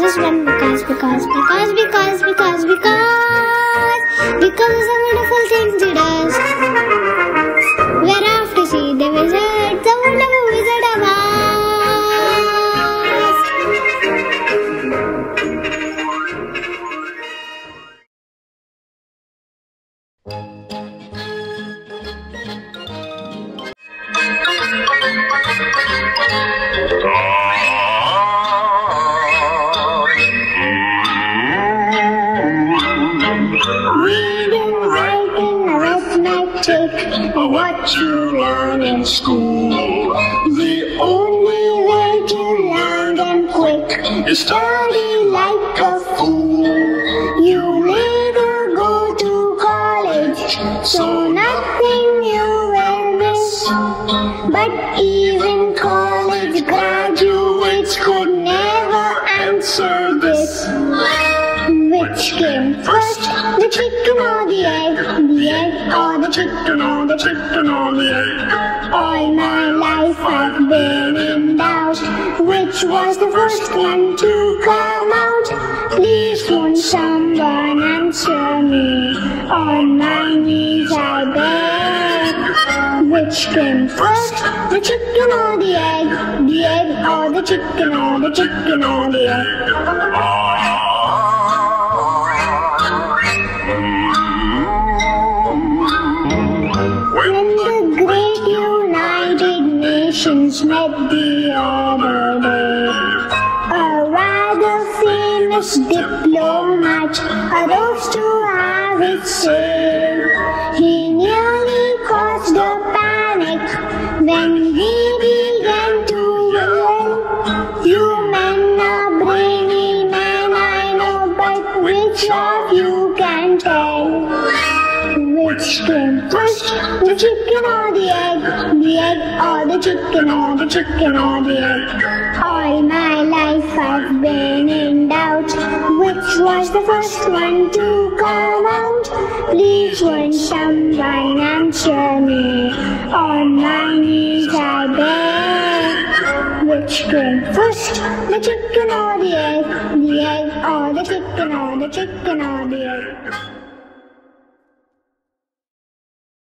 just one because is a wonderful thing to does. We're off to see the wizard, the wonderful Wizard of Oz. Reading, writing, arithmetic, what you learn in school. The only way to learn them quick is study like a fool. You later go to college, so nothing you will miss. But even college graduates could never answer this. Which came first, the chicken or the egg? The egg or the chicken or the chicken or the egg? All my life I've been in doubt. Which was the first one to come out? Please won't someone answer me? On my knees I beg. Which came first, the chicken or the egg? The egg or the chicken or the chicken or the egg? When the great United Nations met the other day, a rather famous diplomat arose to have it say. He nearly caused a panic when he began to yell, "You men are brainy men, I know, but which of you can tell? Which came first, the chicken or the egg? The egg or the chicken or the chicken or the egg? All my life I've been in doubt. Which was the first one to come out? Please won't someone answer me? On my knees I beg. Which came first, the chicken or the egg? The egg or the chicken or the chicken or the egg?